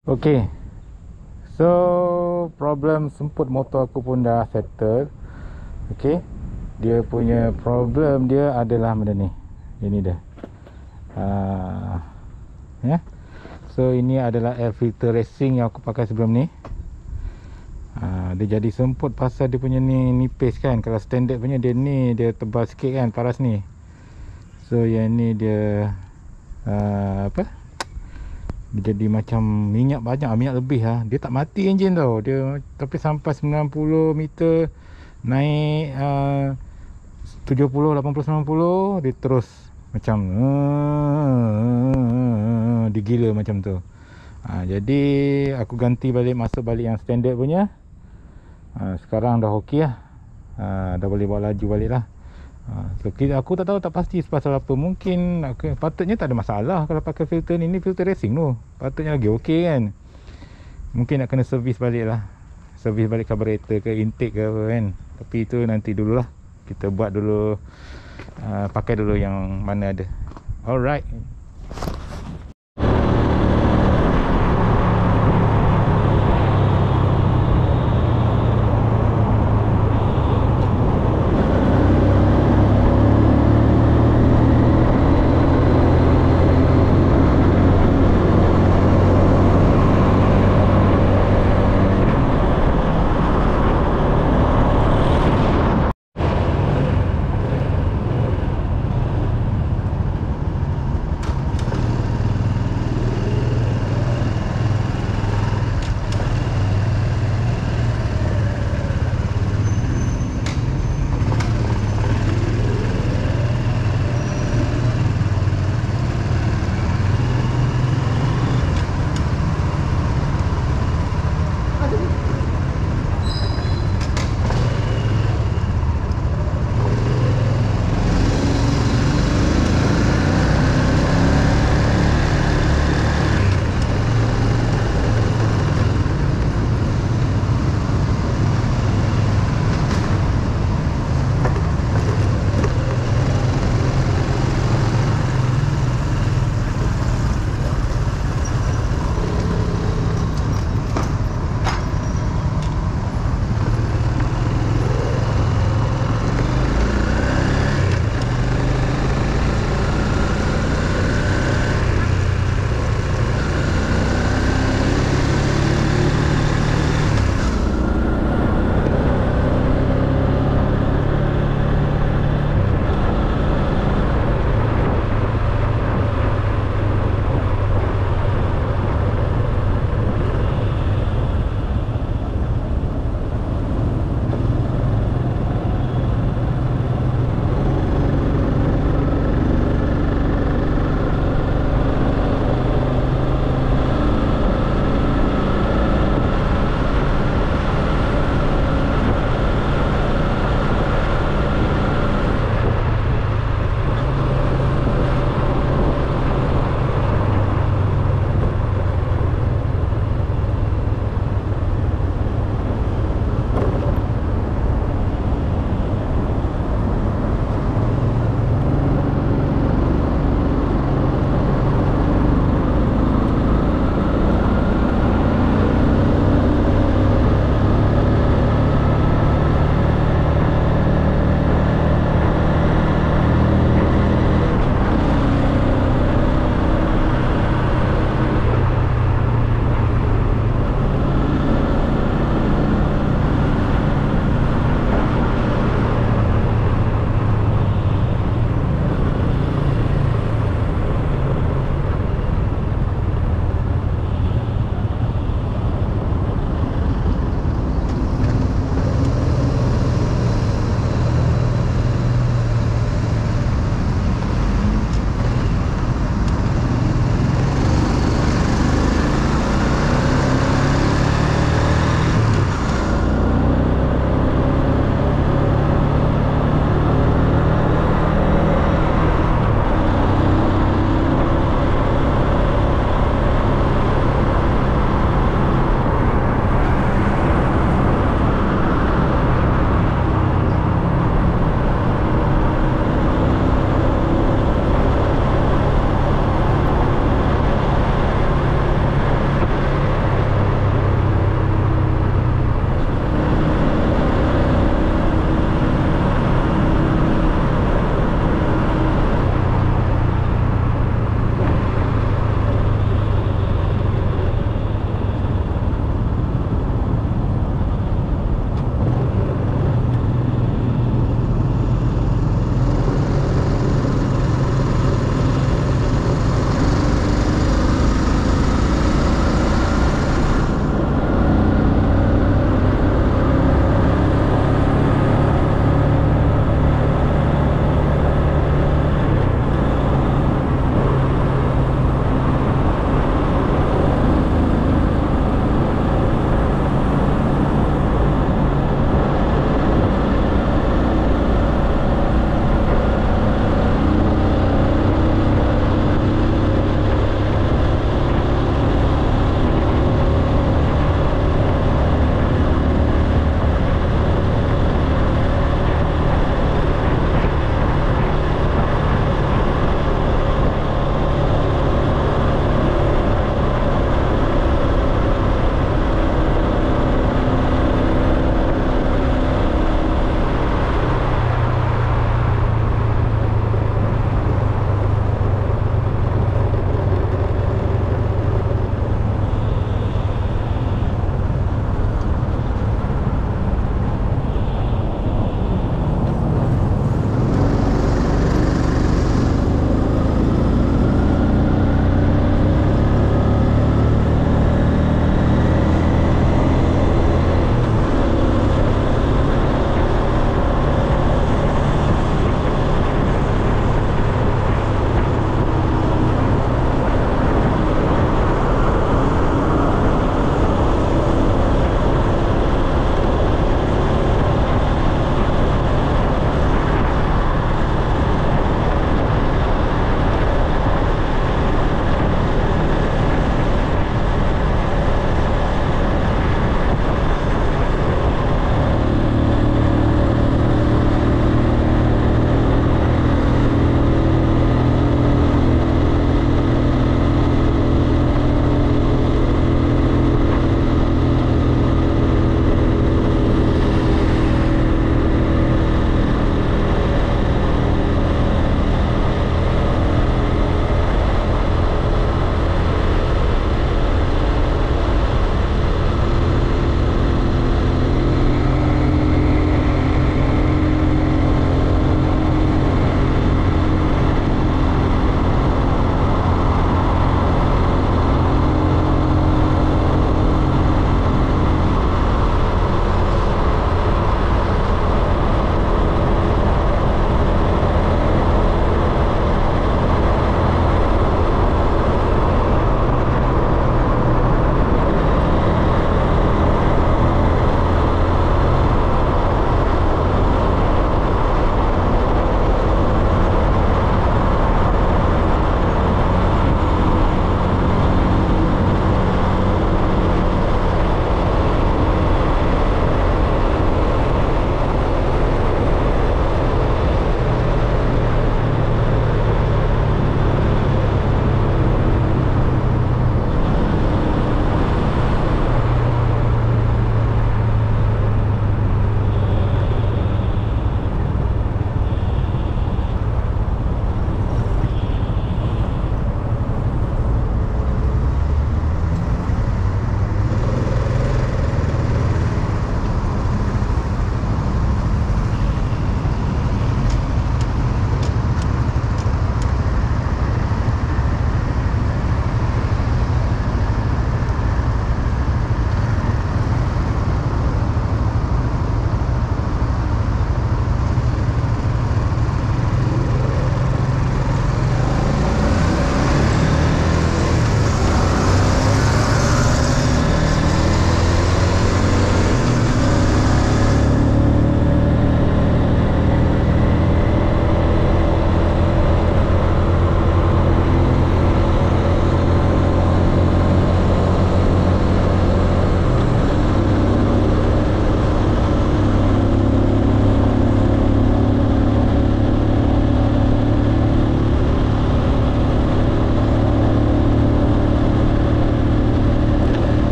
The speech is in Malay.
Okay, so problem semput motor aku pun dah settle. Okay, dia punya problem dia adalah benda ni. Ini dia. Ya. So ini adalah air filter racing yang aku pakai sebelum ni. Dia jadi semput pasal dia punya ni nipis kan. Kalau standard punya dia ni, dia tebal sikit kan, paras ni. So yang ni dia apa? Dia jadi macam minyak banyak, minyak lebih lah. Dia tak mati enjin tau. Dia tapi sampai 90 meter naik 70, 80, 90 dia terus macam digila macam tu. Jadi aku ganti balik, masuk balik yang standard punya. Sekarang dah okey lah. Dah boleh bawa laju balik lah. So aku tak tahu, tak pasti pasal apa. Mungkin patutnya tak ada masalah kalau pakai filter ni. Ni filter racing tu, patutnya lagi okey kan. Mungkin nak kena servis balik lah. Servis balik carburetor ke intake ke apa kan. Tapi itu nanti dululah. Kita buat dulu, pakai dulu yang mana ada. Alright,